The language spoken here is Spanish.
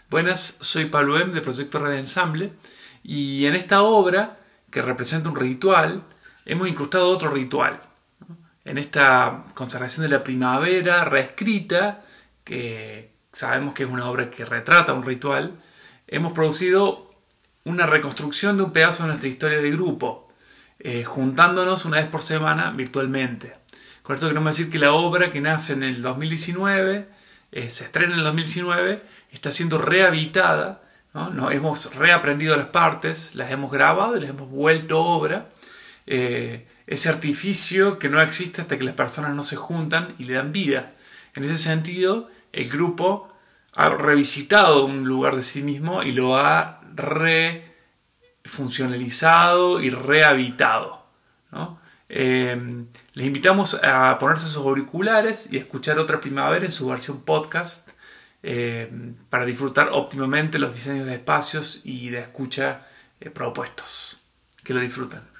Buenas, soy Pablo M. de Proyecto Red Ensamble y en esta obra, que representa un ritual, hemos incrustado otro ritual. En esta consagración de la primavera reescrita, que sabemos que es una obra que retrata un ritual, hemos producido una reconstrucción de un pedazo de nuestra historia de grupo, juntándonos una vez por semana virtualmente. Con esto queremos decir que la obra, que nace en el 2019, se estrena en el 2019, está siendo rehabitada, ¿no? Hemos reaprendido las partes, las hemos grabado y las hemos vuelto obra. Ese artificio que no existe hasta que las personas no se juntan y le dan vida. En ese sentido, el grupo ha revisitado un lugar de sí mismo y lo ha refuncionalizado y rehabitado, ¿no? Les invitamos a ponerse sus auriculares y a escuchar Otra Primavera en su versión podcast, para disfrutar óptimamente los diseños de espacios y de escucha propuestos. Que lo disfruten.